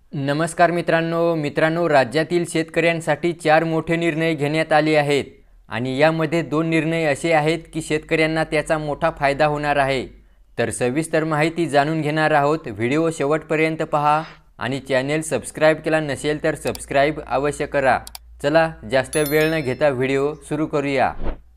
नमस्कार मित्रांनो, राज्यातील शेतकऱ्यांसाठी 4 मोठे निर्णय घेण्यात आले आहेत आणि यामध्ये 2 निर्णय असे आहेत की शेतकऱ्यांना त्याचा मोठा फायदा होणार आहे। तर सविस्तर माहिती जाणून घेणार आहोत। व्हिडिओ शेवटपर्यंत पहा आणि चॅनल सबस्क्राइब केला नसेल तर सबस्क्राइब अवश्य करा। चला जास्त वेळ न घेता व्हिडिओ सुरू करूया।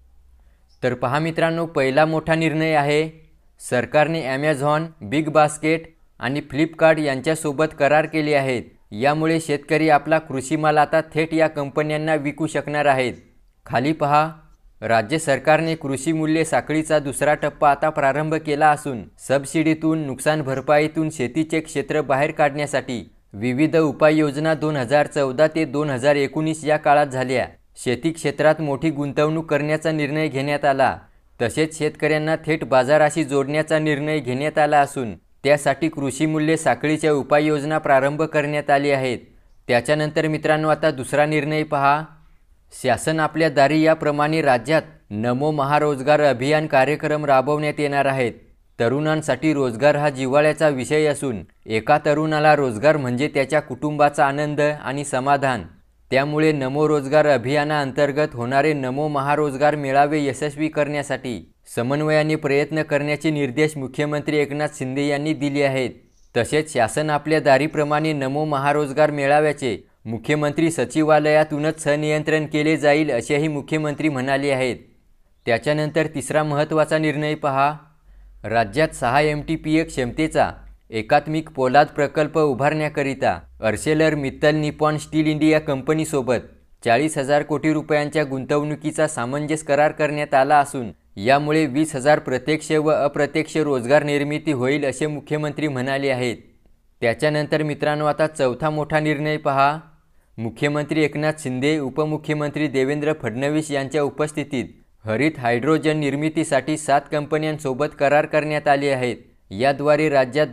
तर पहा मित्रांनो, पहिला मोठा निर्णय आहे सरकारने Amazon, बिग बास्केट आणि फ्लिपकार्ट यांच्यासोबत करार केले आहेत। यामुळे शेतकरी आपला कृषी माल आता थेट या कंपन्यांना विकू शकणार आहेत। खाली पहा, राज्य सरकारने कृषी मूल्य साखळीचा दुसरा टप्पा आता प्रारंभ केला असून सबसिडीतून, नुकसान भरपाईतून शेतीचे क्षेत्र बाहेर काढण्यासाठी विविध उपाययोजना 2014 ते 2019 या काळात झाल्या। शेती क्षेत्रात मोठी गुंतवणूक करण्याचा निर्णय घेण्यात आला। तसेच शेतकऱ्यांना थेट बाजाराशी जोडण्याचा निर्णय घेण्यात आला असून त्यासाठी कृषी मूल्य साखळीच्या उपाययोजना प्रारंभ करण्यात आली आहेत। त्याच्यानंतर मित्रांनो, आता दुसरा निर्णय पहा, शासन आपल्या दारी याप्रमाणे राज्यात नमो महारोजगार अभियान कार्यक्रम राबवण्यात येणार आहेत। तरुणांसाठी रोजगार हा जिव्हाळ्याचा विषय असून एका तरुणाला रोजगार म्हणजे त्याच्या कुटुंबाचा आनंद आणि समाधान। त्यामुळे नमो रोजगार अभियानाअंतर्गत होणारे नमो महारोजगार मेळावे यशस्वी करण्यासाठी समन्वयाने प्रयत्न करण्याचे निर्देश मुख्यमंत्री एकनाथ शिंदे यांनी दिले आहेत। तसेच शासन आपल्या दारीप्रमाणे नमो महारोजगार मेळाव्याचे मुख्यमंत्री सचिवालयातूनच संनियंत्रण केले जाईल असेही मुख्यमंत्री म्हणाले आहेत। त्याच्यानंतर तिसरा महत्त्वाचा निर्णय पहा, राज्यात 6 MTPA क्षमतेचा एकात्मिक पोलाद प्रकल्प उभारण्याकरिता Arcelor Mittal Nippon Steel India कंपनीसोबत 40,000 कोटी रुपयांच्या गुंतवणुकीचा सामंजस्य करार करण्यात आला असून यामुळे 20,000 प्रत्यक्ष व अप्रत्यक्ष रोजगार निर्मिती होईल असे मुख्यमंत्री म्हणाले आहेत। त्याच्यानंतर मित्रांनो, आता चौथा मोठा निर्णय पहा, मुख्यमंत्री एकनाथ शिंदे, उपमुख्यमंत्री देवेंद्र फडणवीस यांच्या उपस्थितीत हरित हायड्रोजन निर्मितीसाठी 7 कंपन्यांसोबत करार करण्यात आले आहेत। याद्वारे राज्यात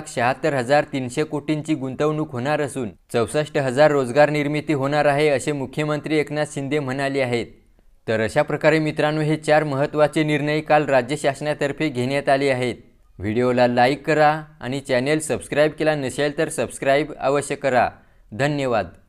2,76,300 कोटींची गुंतवणूक होणार असून 64,000 रोजगार निर्मिती होणार आहे असे मुख्यमंत्री एकनाथ शिंदे म्हणाले आहेत। तर अशा प्रकारे मित्रांनो, हे 4 महत्त्वाचे निर्णय काल राज्य शासनातर्फे घेण्यात आले आहेत। व्हिडिओला लाईक करा आणि चॅनल सबस्क्राइब केला नसेल तर सबस्क्राइब अवश्य करा। धन्यवाद।